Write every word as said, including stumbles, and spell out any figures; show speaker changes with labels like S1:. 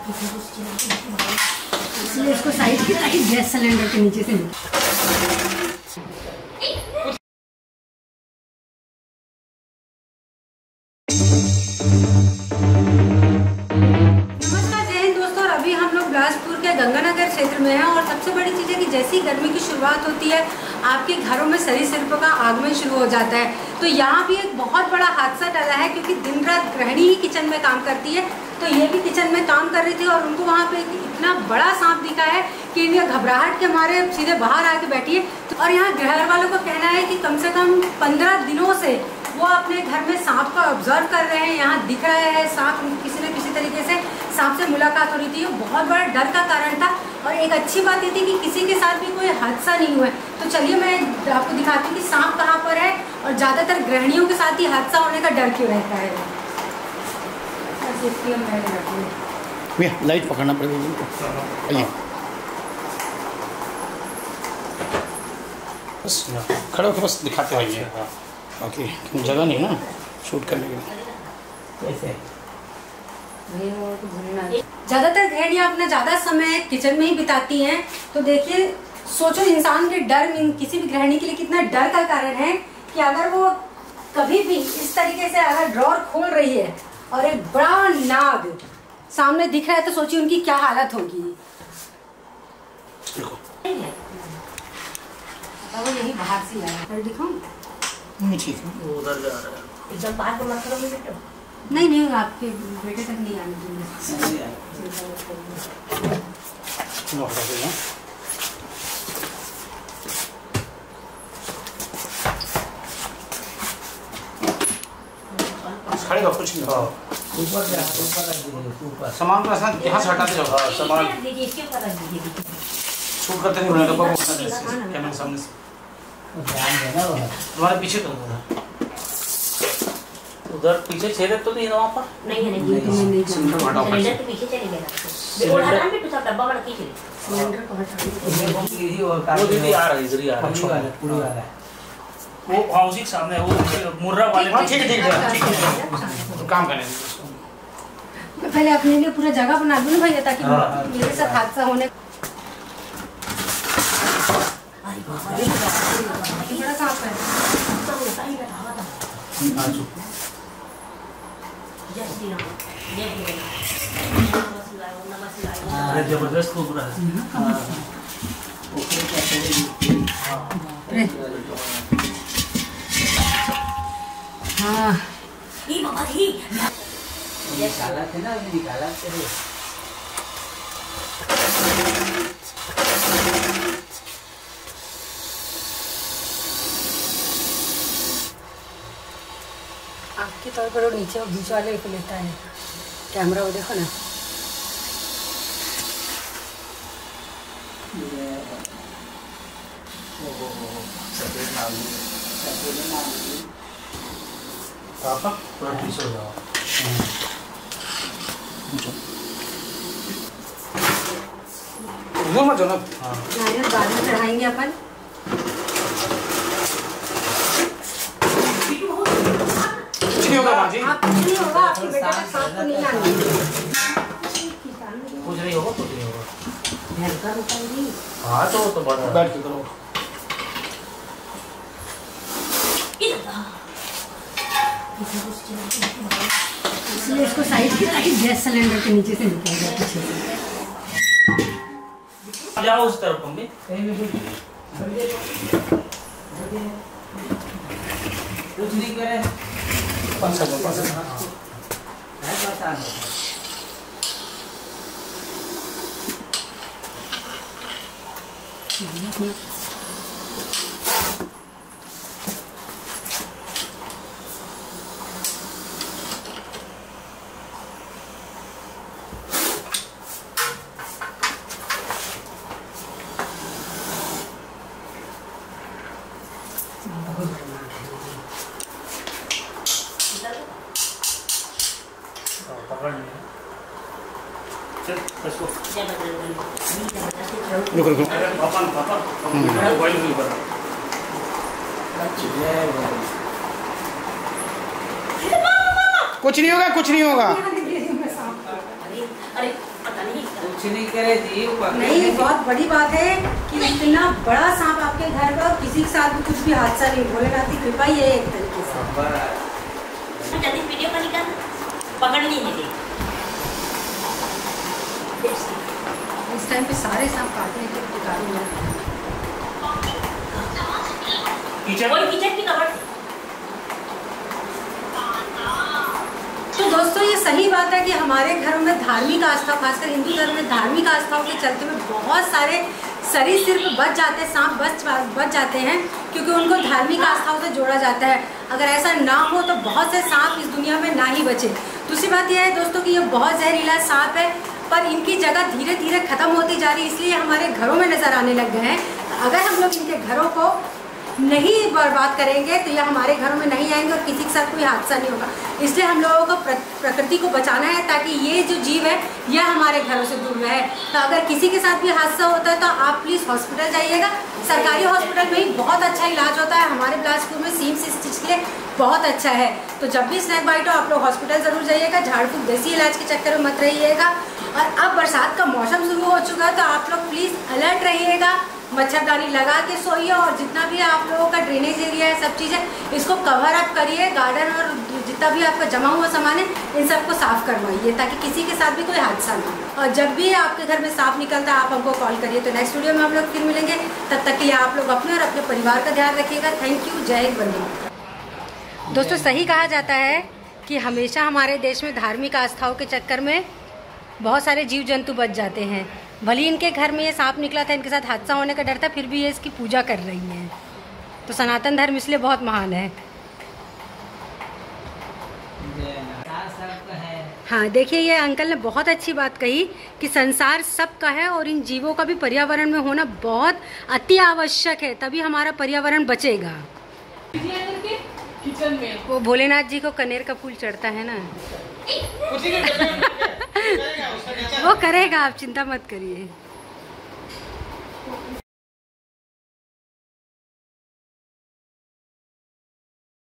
S1: इसलिए इसको साइड की ताकि गैस सिलेंडर के नीचे से गंगानगर क्षेत्र में है। और सबसे बड़ी चीज़ है कि जैसी गर्मी की शुरुआत होती है आपके घरों में सरीसृपों का आगमन शुरू हो जाता है। तो यहाँ भी एक बहुत बड़ा हादसा टला है, क्योंकि दिन रात गृहिणी ही किचन में काम करती है। तो ये भी किचन में काम कर रही थी और उनको वहाँ पे इतना बड़ा सांप दिखा है कि इन्हें घबराहट के मारे सीधे बाहर आके बैठी है। और यहाँ घर वालों का कहना है कि कम से कम पंद्रह दिनों से वो अपने घर में सांप को ऑब्जर्व कर रहे हैं। यहाँ दिख रहा है सांप, किसी न किसी तरीके से सांप से मुलाकात हो रही थी। वो बहुत बड़ा डर का कारण था। और एक अच्छी बात ये थी कि किसी के साथ भी कोई हादसा नहीं हुआ है। तो चलिए मैं आपको दिखाती हूँ कि सांप कहाँ पर है और ज़्यादातर गृहिणियों के साथ ही हादसा होने का डर क्यों रहता है।
S2: भैया लाइट पकड़ना पड़ेगा। बस खड़े होकर बस दिखाते होइए। ओके, जगह नहीं ना शूट करने के लिए।
S1: ज्यादातर गृहिणियां अपना ज्यादा समय किचन में ही बिताती हैं। तो देखिए, सोचो इंसान के डर, किसी भी गृहिणी के लिए कितना डर का कारण है कि अगर वो कभी भी इस तरीके से अगर ड्रॉर खोल रही है और एक बड़ा नाग सामने दिख रहा है, तो सोचिए उनकी क्या हालत होगी। वो यही बाहर से आ रहा है, दिखाऊं?
S2: ठीक है, वो उधर जा रहा है।
S1: एकदम बाहर को मत करो बेटा। नहीं नहीं, आपके बेटे तक नहीं आने दूंगा।
S2: खड़े रहो, कुछ नहीं। ऊपर जा, ऊपर सामान का साथ यहाँ से हटाते जाओ। सामान शूट करते नहीं बनेगा कैमरे सामने से। ध्यान देना तुम्हारे पीछे तो उधर पीछे छेद तो नहीं है वहाँ पर।
S1: नहीं है, नहीं नहीं,
S3: सिलेंडर के पीछे चले गए। वो हटा भी तो सब डब्बा बड़ा की चले।
S1: सिलेंडर को हटा।
S3: वो दीदी आ रही, इधर ही आ रही है, पूरी आ रहा है। वो हाउसिंग सामने वो मुर्रा वाले।
S2: हां ठीक है ठीक है ठीक है, तो काम करने दो।
S1: पहले अपने लिए पूरा जगह बना दूं ना भैया, ताकि मेरे साथ हादसा होने। अरे बाबा, ये बड़ा सांप है। तो होता ही रहा था।
S2: आ चुका।
S3: अरे जबरदस्त कोबरा है।
S1: हाँ,
S3: ये बाबा ही
S4: ये काला थे ना, ये निकाला थे।
S1: आपके तौर पर वो नीचे वो बीच वाले को लेता है कैमरा, वो देखो ना।
S2: पापा थोड़ा पीछे हो जाओ। इधर मत जाओ ना। हाँ,
S1: बाद में चढ़ाएंगे अपन।
S2: नहीं होगा माँ जी,
S1: आप कुछ नहीं होगा, आपके बेटे का सांप को नहीं आने।
S3: कुछ नहीं होगा, कुछ नहीं होगा।
S1: हल्का रुकाएंगे।
S3: हाँ तो तो बड़ा
S2: बैठ के करो।
S1: इसलिए इसको साइड की ताकि गैस सिलेंडर के नीचे से निकल जाए पीछे से।
S3: जाओ उस तरफ मम्मी।
S4: कुछ नहीं करे।
S2: पाँच साल पाँच साल
S4: है पता नहीं।
S2: रुको रुको। कुछ नहीं होगा, कुछ नहीं होगा।
S3: अरे
S4: कुछ नहीं करे जी, वो पकड़
S1: नहीं,
S4: लेगी।
S1: बहुत बड़ी बात है कि इतना बड़ा सांप आपके घर पर, किसी के साथ भी कुछ भी हादसा नहीं। भोलेनाथ की कृपा ही है एक तरीके से।
S5: जल्दी वीडियो का निकाल, पकड़ नहीं मिली।
S1: इस टाइम पे सारे सांप काटने के टिकाने हैं।
S3: किचन
S5: कोई किचन की कवर।
S1: तो दोस्तों ये सही बात है कि हमारे घरों में धार्मिक आस्था, खासकर हिंदू धर्म में धार्मिक आस्थाओं के चलते में बहुत सारे सरीसृप बच जाते हैं, सांप बच बच जाते हैं, क्योंकि उनको धार्मिक आस्थाओं से जोड़ा जाता है। अगर ऐसा ना हो तो बहुत से सांप इस दुनिया में ना ही बचे। दूसरी बात यह है दोस्तों कि ये बहुत जहरीला सांप है, पर इनकी जगह धीरे धीरे खत्म होती जा रही है, इसलिए हमारे घरों में नजर आने लग गए हैं। अगर हम लोग इनके घरों को नहीं बर्बाद करेंगे तो यह हमारे घरों में नहीं आएंगे और किसी के साथ कोई हादसा नहीं होगा। इसलिए हम लोगों को प्रकृति को बचाना है, ताकि ये जो जीव है यह हमारे घरों से दूर रहे। तो अगर किसी के साथ भी हादसा होता है तो आप प्लीज़ हॉस्पिटल जाइएगा। सरकारी हॉस्पिटल में ही बहुत अच्छा इलाज होता है। हमारे बिलासपुर में सीम से स्टिच के लिए बहुत अच्छा है। तो जब भी स्नैक बाइट हो आप लोग हॉस्पिटल ज़रूर जाइएगा। झाड़ फूक देसी इलाज के चक्कर में मत रहिएगा। और अब बरसात का मौसम शुरू हो चुका है तो आप लोग प्लीज़ अलर्ट रहिएगा, मच्छरदानी लगा के सोइए, और जितना भी आप लोगों का ड्रेनेज एरिया है, सब चीज़ें इसको कवर अप करिए। गार्डन और जितना भी आपका जमा हुआ सामान है इन सबको साफ़ करवाइए, ताकि किसी के साथ भी कोई हादसा ना हो। और जब भी आपके घर में सांप निकलता है आप हमको कॉल करिए। तो नेक्स्ट वीडियो में हम लोग फिर मिलेंगे, तब तक के लिए आप लोग अपने और अपने परिवार का ध्यान रखिएगा। थैंक यू, जय बंदे। दोस्तों सही कहा जाता है कि हमेशा हमारे देश में धार्मिक आस्थाओं के चक्कर में बहुत सारे जीव जंतु बच जाते हैं। भले इनके घर में ये सांप निकला था, इनके साथ हादसा होने का डर था, फिर भी ये इसकी पूजा कर रही हैं। तो सनातन धर्म इसलिए बहुत महान है। हाँ देखिए, ये अंकल ने बहुत अच्छी बात कही कि संसार सबका है और इन जीवों का भी पर्यावरण में होना बहुत अति आवश्यक है, तभी हमारा पर्यावरण बचेगा। किचन में वो भोलेनाथ जी को कनेर का फूल चढ़ता है ना, वो करेगा, आप चिंता मत करिए।